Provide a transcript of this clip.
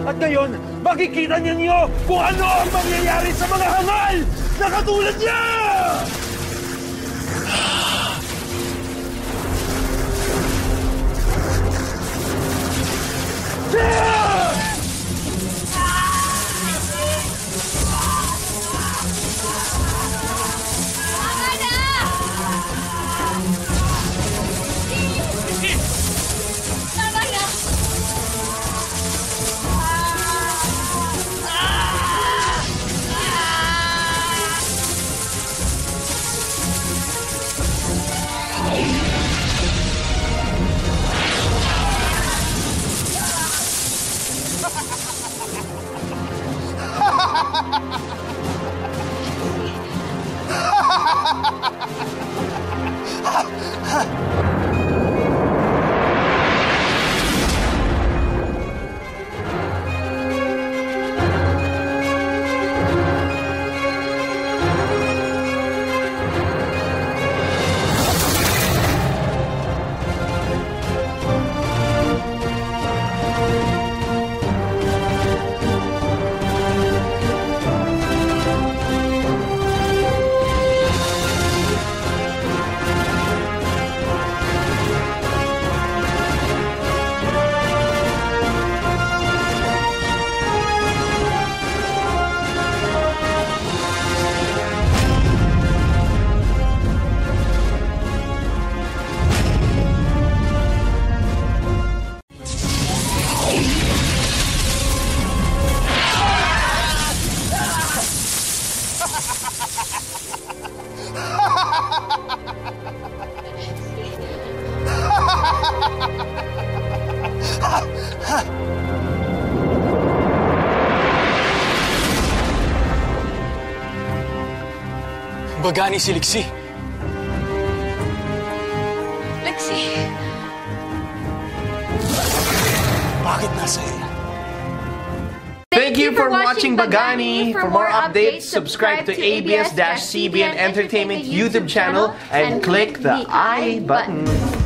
At ngayon, makikita ninyo kung ano ang mangyayari sa mga hangal na katulad niya! Bagani si Lexi. Lexi! Bakit nasa area? Thank you for watching Bagani. For more updates, subscribe to ABS-CBN Entertainment YouTube channel and click the I button.